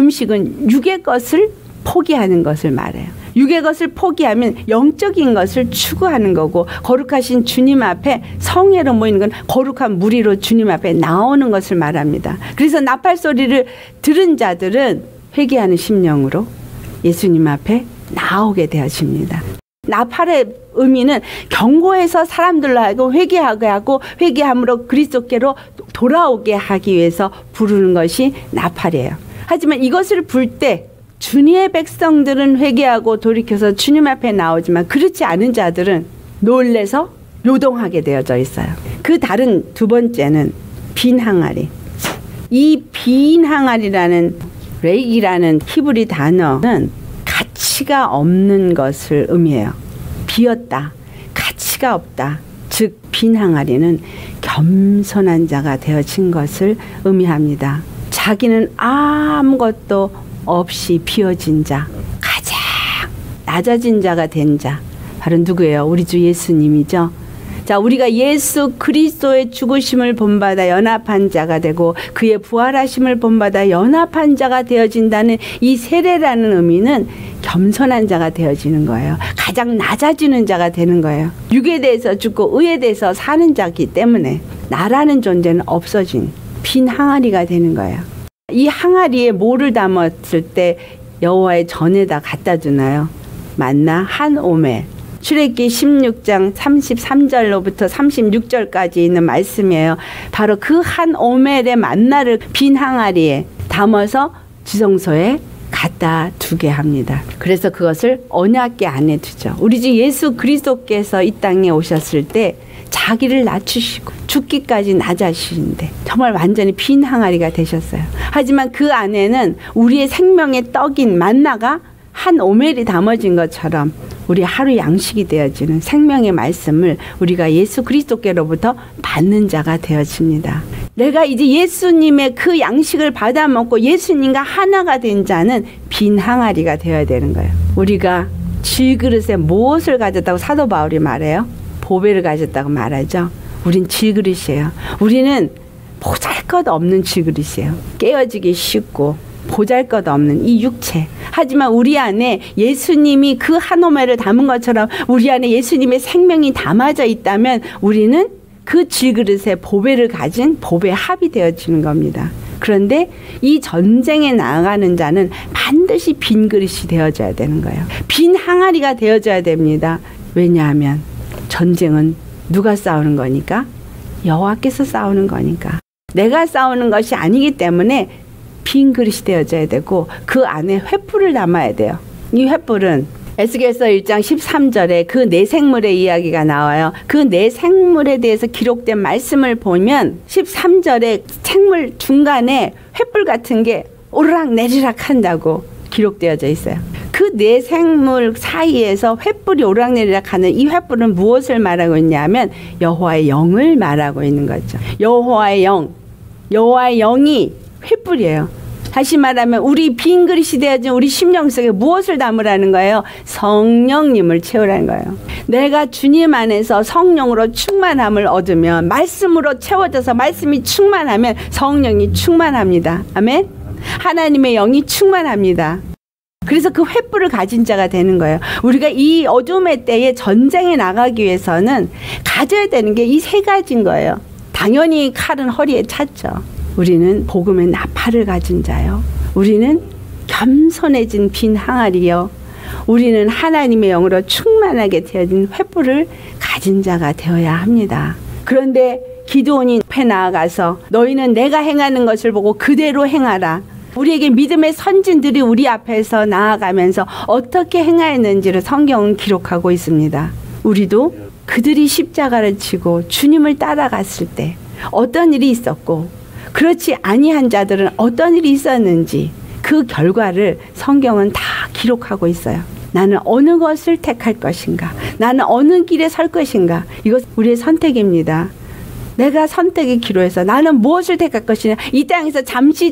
금식은 육의 것을 포기하는 것을 말해요. 육의 것을 포기하면 영적인 것을 추구하는 거고, 거룩하신 주님 앞에 성회로 모이는 건 거룩한 무리로 주님 앞에 나오는 것을 말합니다. 그래서 나팔 소리를 들은 자들은 회개하는 심령으로 예수님 앞에 나오게 되어집니다. 나팔의 의미는 경고해서 사람들로 하고 회개하게 하고 회개함으로 그리스도께로 돌아오게 하기 위해서 부르는 것이 나팔이에요. 하지만 이것을 불 때 주님의 백성들은 회개하고 돌이켜서 주님 앞에 나오지만 그렇지 않은 자들은 놀래서 요동하게 되어져 있어요. 그 다른 두 번째는 빈 항아리. 이 빈 항아리라는 레이기라는 히브리 단어는 가치가 없는 것을 의미해요. 비었다, 가치가 없다. 즉 빈 항아리는 겸손한 자가 되어진 것을 의미합니다. 자기는 아무것도 없이 비어진 자, 가장 낮아진 자가 된 자, 바로 누구예요? 우리 주 예수님이죠. 자, 우리가 예수 그리스도의 죽으심을 본받아 연합한 자가 되고 그의 부활하심을 본받아 연합한 자가 되어진다는 이 세례라는 의미는 겸손한 자가 되어지는 거예요. 가장 낮아지는 자가 되는 거예요. 육에 대해서 죽고 의에 대해서 사는 자이기 때문에 나라는 존재는 없어진 빈 항아리가 되는 거예요. 이 항아리에 뭐를 담았을 때 여호와의 전에다 갖다 주나요? 만나 한 오멜. 출애굽기 16장 33절로부터 36절까지 있는 말씀이에요. 바로 그 한 오멜의 만나를 빈 항아리에 담아서 지성소에 갖다 두게 합니다. 그래서 그것을 언약궤 안에 두죠. 우리 주 예수 그리스도께서 이 땅에 오셨을 때 자기를 낮추시고 죽기까지 낮아지신데 정말 완전히 빈 항아리가 되셨어요. 하지만 그 안에는 우리의 생명의 떡인 만나가 한 오멜이 담아진 것처럼 우리 하루 양식이 되어지는 생명의 말씀을 우리가 예수 그리스도께로부터 받는 자가 되어집니다. 내가 이제 예수님의 그 양식을 받아 먹고 예수님과 하나가 된 자는 빈 항아리가 되어야 되는 거예요. 우리가 질그릇에 무엇을 가졌다고 사도 바울이 말해요? 보배를 가졌다고 말하죠. 우린 질그릇이에요. 우리는 보잘것없는 질그릇이에요. 깨어지기 쉽고 보잘것없는 이 육체. 하지만 우리 안에 예수님이 그 한 오멜을 담은 것처럼 우리 안에 예수님의 생명이 담아져 있다면 우리는 그 질그릇에 보배를 가진 보배 합이 되어지는 겁니다. 그런데 이 전쟁에 나아가는 자는 반드시 빈 그릇이 되어져야 되는 거예요. 빈 항아리가 되어져야 됩니다. 왜냐하면 전쟁은 누가 싸우는 거니까? 여호와께서 싸우는 거니까. 내가 싸우는 것이 아니기 때문에 빈 그릇이 되어져야 되고 그 안에 횃불을 담아야 돼요. 이 횃불은 에스겔서 1장 13절에 그 네 생물의 이야기가 나와요. 그 네 생물에 대해서 기록된 말씀을 보면 13절에 생물 중간에 횃불 같은 게 오르락 내리락 한다고 기록되어져 있어요. 그 네 생물 사이에서 횃불이 오르락내리락 하는 이 횃불은 무엇을 말하고 있냐면 여호와의 영을 말하고 있는 거죠. 여호와의 영, 여호와의 영이 횃불이에요. 다시 말하면 우리 빈 그릇이 되어진 우리 심령 속에 무엇을 담으라는 거예요? 성령님을 채우라는 거예요. 내가 주님 안에서 성령으로 충만함을 얻으면 말씀으로 채워져서 말씀이 충만하면 성령이 충만합니다. 아멘? 하나님의 영이 충만합니다. 그래서 그 횃불을 가진 자가 되는 거예요. 우리가 이 어둠의 때에 전쟁에 나가기 위해서는 가져야 되는 게 이 세 가지인 거예요. 당연히 칼은 허리에 찼죠. 우리는 복음의 나팔을 가진 자요. 우리는 겸손해진 빈 항아리요. 우리는 하나님의 영으로 충만하게 되어진 횃불을 가진 자가 되어야 합니다. 그런데 기드온이 앞에 나아가서 너희는 내가 행하는 것을 보고 그대로 행하라. 우리에게 믿음의 선진들이 우리 앞에서 나아가면서 어떻게 행하였는지를 성경은 기록하고 있습니다. 우리도 그들이 십자가를 지고 주님을 따라갔을 때 어떤 일이 있었고 그렇지 아니한 자들은 어떤 일이 있었는지 그 결과를 성경은 다 기록하고 있어요. 나는 어느 것을 택할 것인가? 나는 어느 길에 설 것인가? 이것 우리의 선택입니다. 내가 선택의 기로에서 나는 무엇을 택할 것이냐? 이 땅에서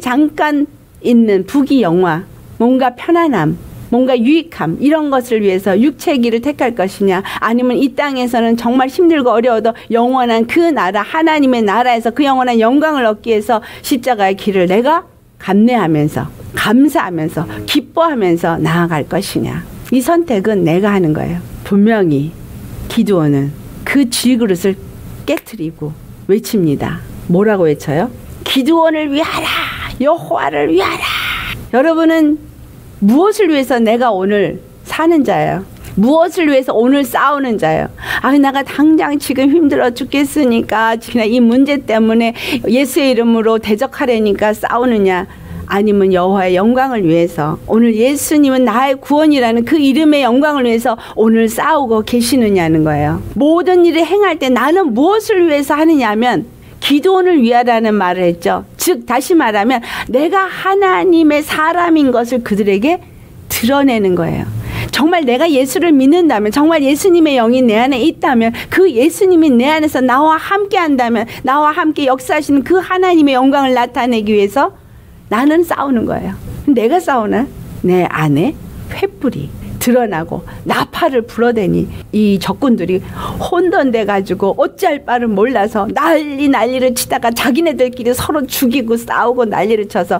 잠깐 있는 부귀 영화, 뭔가 편안함, 뭔가 유익함 이런 것을 위해서 육체의 길을 택할 것이냐, 아니면 이 땅에서는 정말 힘들고 어려워도 영원한 그 나라 하나님의 나라에서 그 영원한 영광을 얻기 위해서 십자가의 길을 내가 감내하면서 감사하면서 기뻐하면서 나아갈 것이냐. 이 선택은 내가 하는 거예요. 분명히 기드온은 그 질그릇을 깨트리고 외칩니다. 뭐라고 외쳐요? 기드온을 위하라, 여호와를 위하라. 여러분은 무엇을 위해서 내가 오늘 사는 자예요? 무엇을 위해서 오늘 싸우는 자예요. 아, 내가 당장 지금 힘들어 죽겠으니까 그냥 이 문제 때문에 예수의 이름으로 대적하려니까 싸우느냐, 아니면 여호와의 영광을 위해서 오늘 예수님은 나의 구원이라는 그 이름의 영광을 위해서 오늘 싸우고 계시느냐는 거예요. 모든 일을 행할 때 나는 무엇을 위해서 하느냐 하면 기도원을 위하라는 말을 했죠. 즉 다시 말하면 내가 하나님의 사람인 것을 그들에게 드러내는 거예요. 정말 내가 예수를 믿는다면, 정말 예수님의 영이 내 안에 있다면, 그 예수님이 내 안에서 나와 함께 한다면, 나와 함께 역사하시는 그 하나님의 영광을 나타내기 위해서 나는 싸우는 거예요. 내가 싸우나? 내 안에 횃불이 드러나고 나팔을 불어대니 이 적군들이 혼돈돼 가지고 어찌할 바를 몰라서 난리를 치다가 자기네들끼리 서로 죽이고 싸우고 난리를 쳐서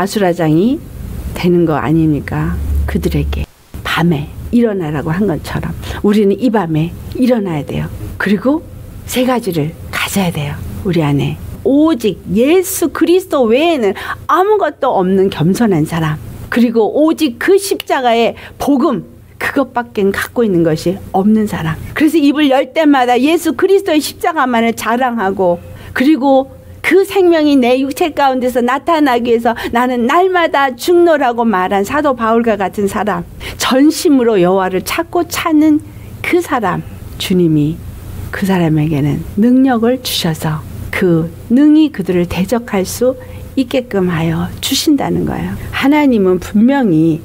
아수라장이 되는 거 아닙니까? 그들에게 밤에 일어나라고 한 것처럼 우리는 이 밤에 일어나야 돼요. 그리고 세 가지를 가져야 돼요. 우리 안에 오직 예수 그리스도 외에는 아무것도 없는 겸손한 사람, 그리고 오직 그 십자가의 복음 그것밖에 갖고 있는 것이 없는 사람. 그래서 입을 열 때마다 예수 그리스도의 십자가만을 자랑하고, 그리고 그 생명이 내 육체 가운데서 나타나기 위해서 나는 날마다 죽노라고 말한 사도 바울과 같은 사람, 전심으로 여호와를 찾고 찾는 그 사람, 주님이 그 사람에게는 능력을 주셔서 그 능히 그들을 대적할 수 있게끔 하여 주신다는 거예요. 하나님은 분명히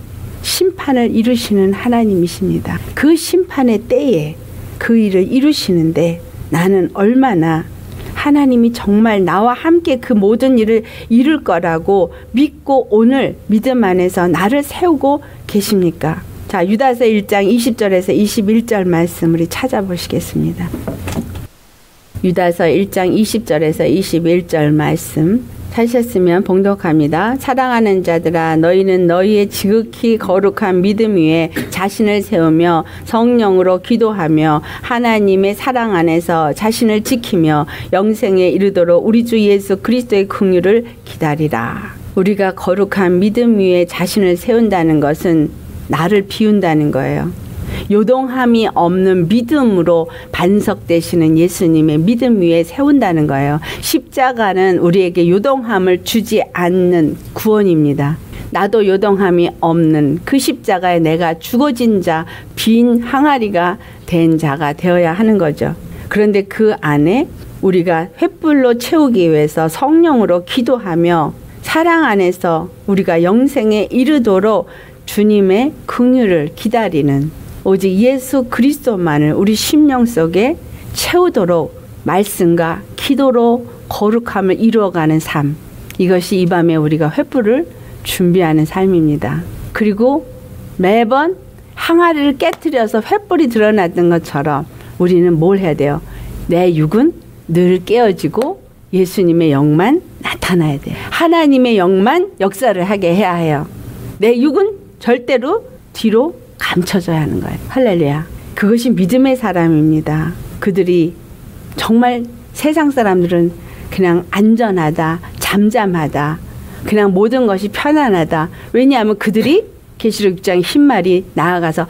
심판을 이루시는 하나님이십니다. 그 심판의 때에 그 일을 이루시는데 나는 얼마나 하나님이 정말 나와 함께 그 모든 일을 이룰 거라고 믿고 오늘 믿음 안에서 나를 세우고 계십니까? 자, 유다서 1장 20절에서 21절 말씀 우리 찾아보시겠습니다. 유다서 1장 20절에서 21절 말씀 찾으셨으면 봉독합니다. 사랑하는 자들아, 너희는 너희의 지극히 거룩한 믿음 위에 자신을 세우며 성령으로 기도하며 하나님의 사랑 안에서 자신을 지키며 영생에 이르도록 우리 주 예수 그리스도의 긍휼을 기다리라. 우리가 거룩한 믿음 위에 자신을 세운다는 것은 나를 비운다는 거예요. 요동함이 없는 믿음으로 반석되시는 예수님의 믿음 위에 세운다는 거예요. 십자가는 우리에게 요동함을 주지 않는 구원입니다. 나도 요동함이 없는 그 십자가에 내가 죽어진 자, 빈 항아리가 된 자가 되어야 하는 거죠. 그런데 그 안에 우리가 횃불로 채우기 위해서 성령으로 기도하며 사랑 안에서 우리가 영생에 이르도록 주님의 긍휼을 기다리는, 오직 예수 그리스도만을 우리 심령 속에 채우도록 말씀과 기도로 거룩함을 이루어가는 삶, 이것이 이 밤에 우리가 횃불을 준비하는 삶입니다. 그리고 매번 항아리를 깨트려서 횃불이 드러났던 것처럼 우리는 뭘 해야 돼요? 내 육은 늘 깨어지고 예수님의 영만 나타나야 돼요. 하나님의 영만 역사를 하게 해야 해요. 내 육은 절대로 뒤로 감춰져야 하는 거예요. 할렐루야. 그것이 믿음의 사람입니다. 그들이 정말 세상 사람들은 그냥 안전하다, 잠잠하다, 그냥 모든 것이 편안하다. 왜냐하면 그들이 계시록 6장 흰말이 나아가서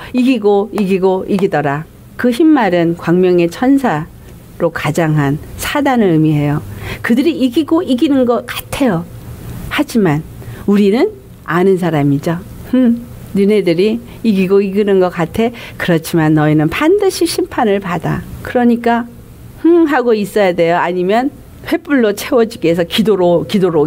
이기더라. 그 흰말은 광명의 천사로 가장한 사단을 의미해요. 그들이 이기는 것 같아요. 하지만 우리는 아는 사람이죠. 너네들이 이기는 것 같아. 그렇지만 너희는 반드시 심판을 받아. 그러니까 하고 있어야 돼요. 아니면 횃불로 채워지기 위해서 기도로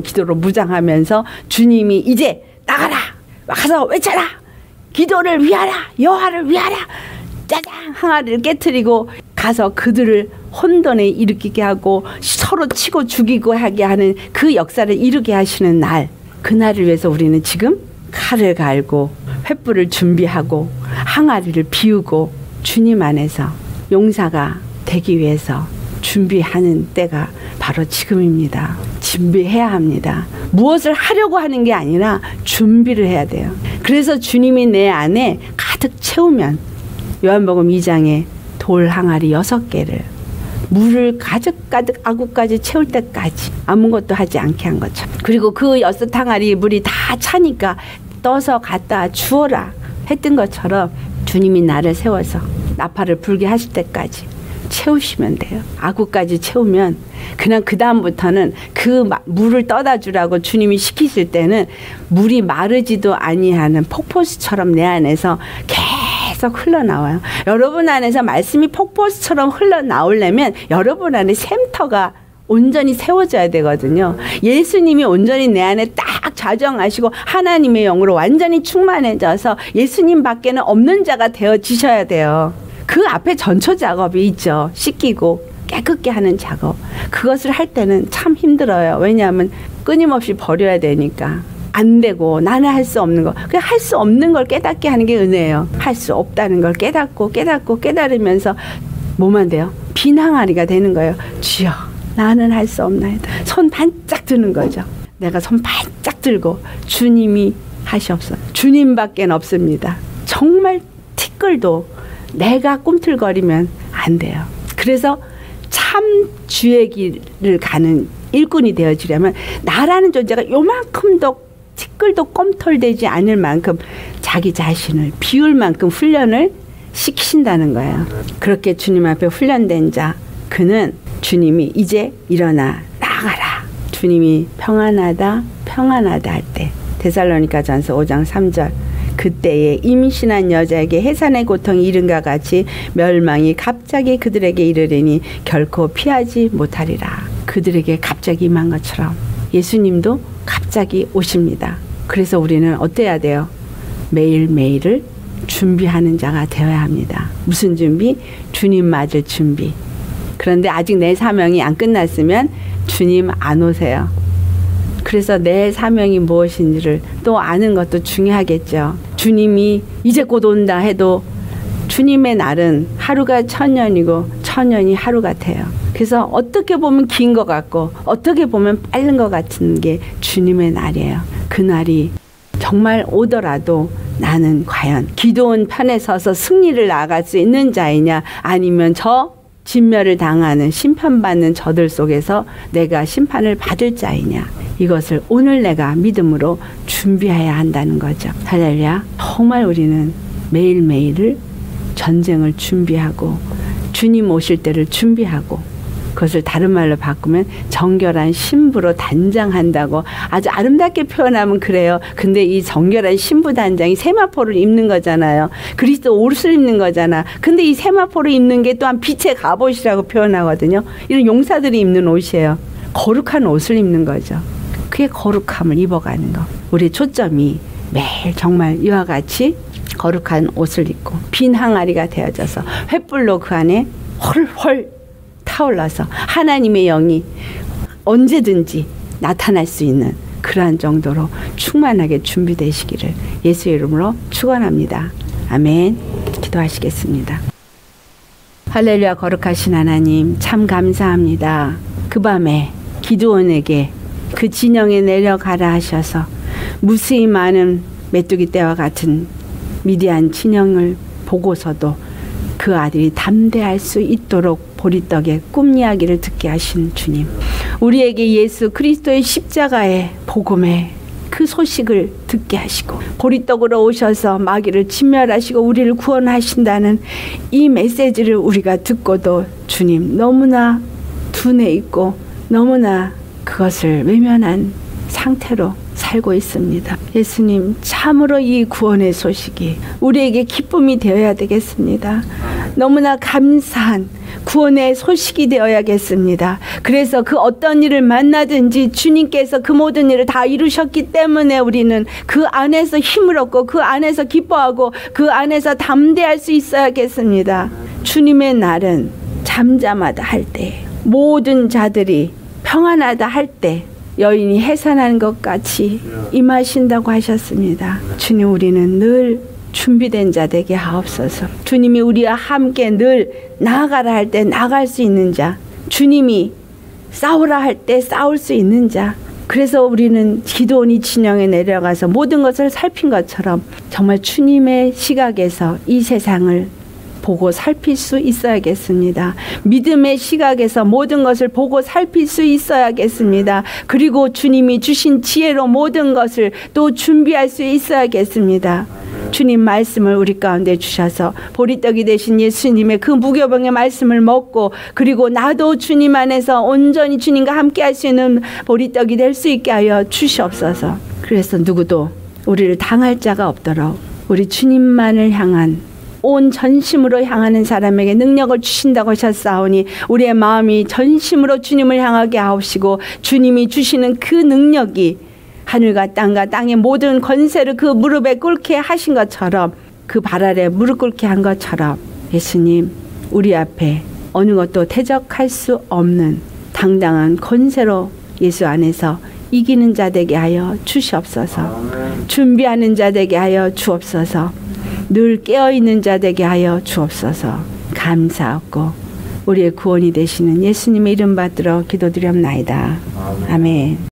무장하면서 주님이 이제 나가라, 와서 외쳐라, 기도를 위하라, 여호와를 위하라, 짜장 항아리를 깨트리고 가서 그들을 혼돈에 일으키게 하고 서로 치고 죽이고 하게 하는 그 역사를 이루게 하시는 날, 그날을 위해서 우리는 지금 칼을 갈고 횃불을 준비하고 항아리를 비우고 주님 안에서 용사가 되기 위해서 준비하는 때가 바로 지금입니다. 준비해야 합니다. 무엇을 하려고 하는 게 아니라 준비를 해야 돼요. 그래서 주님이 내 안에 가득 채우면 요한복음 2장에 돌 항아리 6개를 물을 가득 아구까지 채울 때까지 아무것도 하지 않게 한 거죠. 그리고 그 6항아리 물이 다 차니까 떠서 갖다 주어라 했던 것처럼 주님이 나를 세워서 나팔을 불게 하실 때까지 채우시면 돼요. 아구까지 채우면 그냥 그 다음부터는 그 물을 떠다 주라고 주님이 시키실 때는 물이 마르지도 아니하는 폭포수처럼 내 안에서 계속 흘러나와요. 여러분 안에서 말씀이 폭포수처럼 흘러나오려면 여러분 안에 샘터가 온전히 세워져야 되거든요. 예수님이 온전히 내 안에 딱 좌정하시고 하나님의 영으로 완전히 충만해져서 예수님 밖에는 없는 자가 되어지셔야 돼요. 그 앞에 전초 작업이 있죠. 씻기고 깨끗게 하는 작업. 그것을 할 때는 참 힘들어요. 왜냐하면 끊임없이 버려야 되니까. 안 되고 나는 할 수 없는 거. 그냥 할 수 없는 걸 깨닫게 하는 게 은혜예요. 할 수 없다는 걸 깨닫고 깨달으면서 뭐만 돼요? 비항아리가 되는 거예요. 주여 나는 할 수 없나이다. 손 반짝 드는 거죠. 내가 손 반짝 들고 주님이 하시옵소서. 주님밖에 없습니다. 정말 티끌도 내가 꿈틀거리면 안 돼요. 그래서 참 주의 길을 가는 일꾼이 되어주려면 나라는 존재가 요만큼도 티끌도 꼼털되지 않을 만큼 자기 자신을 비울 만큼 훈련을 시키신다는 거예요. 그렇게 주님 앞에 훈련된 자, 그는 주님이 이제 일어나 나가라. 주님이 평안하다 평안하다 할 때 데살로니가전서 5장 3절 그때에 임신한 여자에게 해산의 고통이 이른과 같이 멸망이 갑자기 그들에게 이르리니 결코 피하지 못하리라. 그들에게 갑자기 임한 것처럼 예수님도 갑자기 오십니다. 그래서 우리는 어때야 돼요? 매일매일을 준비하는 자가 되어야 합니다. 무슨 준비? 주님 맞을 준비. 그런데 아직 내 사명이 안 끝났으면 주님 안 오세요. 그래서 내 사명이 무엇인지를 또 아는 것도 중요하겠죠. 주님이 이제 곧 온다 해도 주님의 날은 하루가 천년이고 천년이 하루 같아요. 그래서 어떻게 보면 긴 것 같고 어떻게 보면 빠른 것 같은 게 주님의 날이에요. 그 날이 정말 오더라도 나는 과연 기도원 편에 서서 승리를 나갈 수 있는 자이냐, 아니면 저 진멸을 당하는 심판받는 저들 속에서 내가 심판을 받을 자이냐, 이것을 오늘 내가 믿음으로 준비해야 한다는 거죠. 할렐루야. 정말 우리는 매일매일을 전쟁을 준비하고 주님 오실 때를 준비하고, 그것을 다른 말로 바꾸면 정결한 신부로 단장한다고 아주 아름답게 표현하면 그래요. 근데 이 정결한 신부 단장이 세마포를 입는 거잖아요. 그리스도 옷을 입는 거잖아. 근데 이 세마포를 입는 게 또한 빛의 갑옷이라고 표현하거든요. 이런 용사들이 입는 옷이에요. 거룩한 옷을 입는 거죠. 그게 거룩함을 입어가는 거. 우리의 초점이 매일 정말 이와 같이 거룩한 옷을 입고 빈 항아리가 되어져서 횃불로 그 안에 헐헐 타올라서 하나님의 영이 언제든지 나타날 수 있는 그러한 정도로 충만하게 준비되시기를 예수의 이름으로 축원합니다. 아멘. 기도하시겠습니다. 할렐루야. 거룩하신 하나님 참 감사합니다. 그 밤에 기드온에게 그 진영에 내려가라 하셔서 무수히 많은 메뚜기 떼와 같은 미디안 진영을 보고서도 그 아들이 담대할 수 있도록 보리떡의 꿈 이야기를 듣게 하신 주님, 우리에게 예수 그리스도의 십자가의 복음의 그 소식을 듣게 하시고 보리떡으로 오셔서 마귀를 진멸하시고 우리를 구원하신다는 이 메시지를 우리가 듣고도 주님 너무나 둔해 있고 너무나 그것을 외면한 상태로 살고 있습니다. 예수님, 참으로 이 구원의 소식이 우리에게 기쁨이 되어야 되겠습니다. 너무나 감사한 구원의 소식이 되어야겠습니다. 그래서 그 어떤 일을 만나든지 주님께서 그 모든 일을 다 이루셨기 때문에 우리는 그 안에서 힘을 얻고 그 안에서 기뻐하고 그 안에서 담대할 수 있어야겠습니다. 주님의 날은 잠잠하다 할 때, 모든 자들이 평안하다 할 때 여인이 해산하는 것 같이 임하신다고 하셨습니다. 주님, 우리는 늘 준비된 자 되게 하옵소서. 주님이 우리와 함께 늘 나아가라 할 때 나갈 수 있는 자, 주님이 싸우라 할 때 싸울 수 있는 자. 그래서 우리는 기드온이 진영에 내려가서 모든 것을 살핀 것처럼 정말 주님의 시각에서 이 세상을 보고 살필 수 있어야겠습니다. 믿음의 시각에서 모든 것을 보고 살필 수 있어야겠습니다. 그리고 주님이 주신 지혜로 모든 것을 또 준비할 수 있어야겠습니다. 주님 말씀을 우리 가운데 주셔서 보리떡이 되신 예수님의 그 무교병의 말씀을 먹고 그리고 나도 주님 안에서 온전히 주님과 함께 할 수 있는 보리떡이 될 수 있게 하여 주시옵소서. 그래서 누구도 우리를 당할 자가 없도록 우리 주님만을 향한 온 전심으로 향하는 사람에게 능력을 주신다고 하셨사오니 우리의 마음이 전심으로 주님을 향하게 하옵시고 주님이 주시는 그 능력이 하늘과 땅과 땅의 모든 권세를 그 무릎에 꿇게 하신 것처럼 그 발 아래 무릎 꿇게 한 것처럼 예수님 우리 앞에 어느 것도 대적할 수 없는 당당한 권세로 예수 안에서 이기는 자 되게 하여 주시옵소서. 준비하는 자 되게 하여 주옵소서. 늘 깨어있는 자 되게 하여 주옵소서. 감사하고 우리의 구원이 되시는 예수님의 이름 받들어 기도드렸나이다. 아멘.